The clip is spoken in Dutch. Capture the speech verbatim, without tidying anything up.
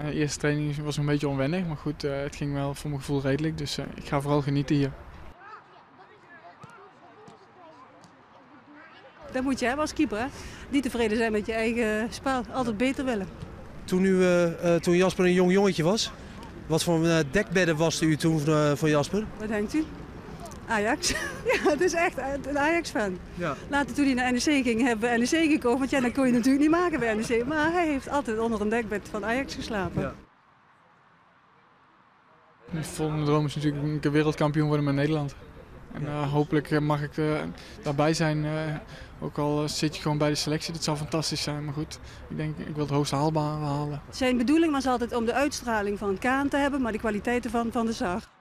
De eerste training was een beetje onwennig, maar goed, uh, het ging wel voor mijn gevoel redelijk. Dus uh, ik ga vooral genieten hier. Dat moet je hebben als keeper, hè? Niet tevreden zijn met je eigen spel, altijd beter willen. Toen, u, uh, uh, toen Jasper een jong jongetje was, wat voor uh, dekbedden was u toen uh, voor Jasper? Wat denkt u? Ajax. Ja, het is echt een Ajax-fan. Ja. Later toen hij naar N E C ging, hebben we N E C gekocht. Want ja, dat kon je natuurlijk niet maken bij N E C. Maar hij heeft altijd onder een dekbed van Ajax geslapen. Ja. De volgende droom is natuurlijk een keer wereldkampioen worden met Nederland. En uh, hopelijk mag ik uh, daarbij zijn. Uh, ook al zit je gewoon bij de selectie, dat zou fantastisch zijn. Maar goed, ik denk, ik wil het hoogste haalbaar halen. Zijn bedoeling was altijd om de uitstraling van Kaan te hebben, maar de kwaliteiten van Van der Sar.